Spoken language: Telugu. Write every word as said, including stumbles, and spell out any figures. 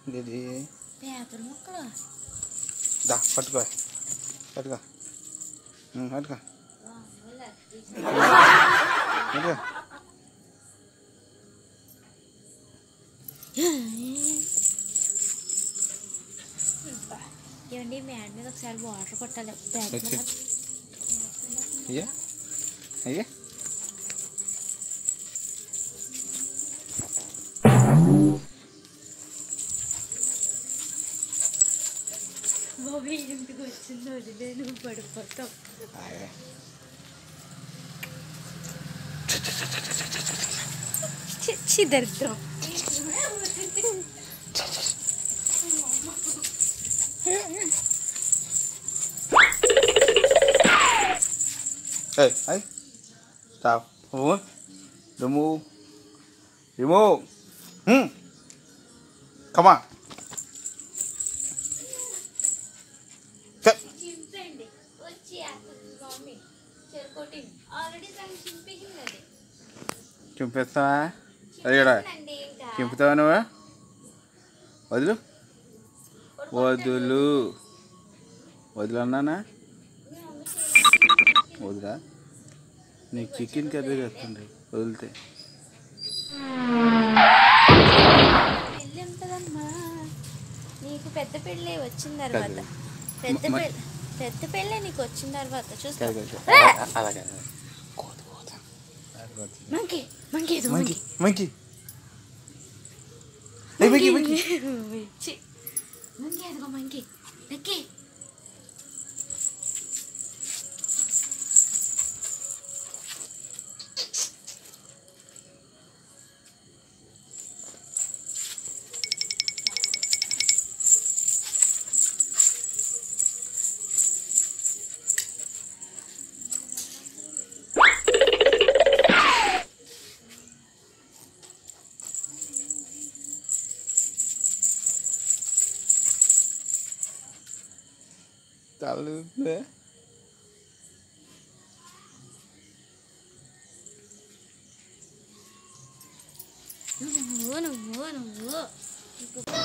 ఇది పేపర్ ముక్కలు దా పట్టుకో పట్టుకో పట్టుకో పట్టుకో ఏమండి మ్యాడ్ మీద ఒకసారి వాటర్ కొట్టాలి అయ్యా అయ్యా బాబీ ఇంటికి వచ్చింది వదిలే నువ్వు పడిపోతావు చిచ్చి దరిద్రం Hey, hey, stop. Remove. Remove. Remove. Hmm. Come on. Sit. చింపేస్తావా అడిగాడా చింపుతావా నువ్వు వదులు వదులు వదులు అన్నానా వదిలా నీకు చికెన్ కర్రీ చేస్తుంది వదిలితే పెళ్ళి ఉంటుందమ్మా నీకు పెద్ద పెళ్ళి వచ్చిన తర్వాత పెద్ద పెళ్ళి పెద్ద పెళ్ళి నీకు వచ్చిన తర్వాత చూస్తా అలాగే monkey monkey monkey monkey monkey monkey monkey అదిగో monkey lucky Tahu deh. Nunggu, nunggu, nunggu.